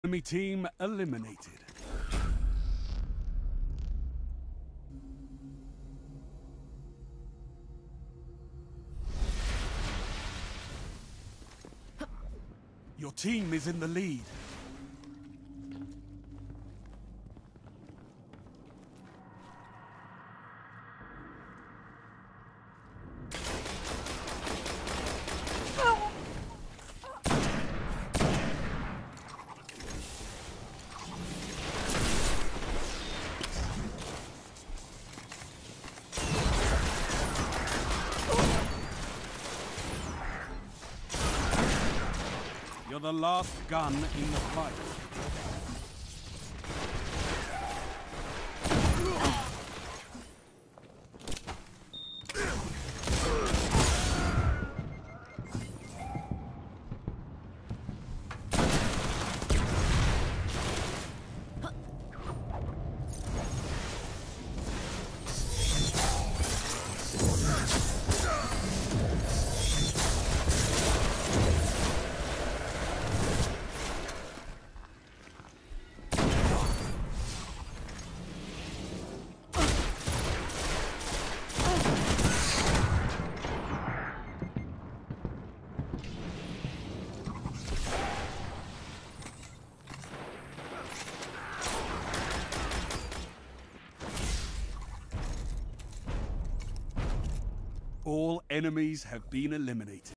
Enemy team eliminated. Your team is in the lead. You're the last gun in the fight. All enemies have been eliminated.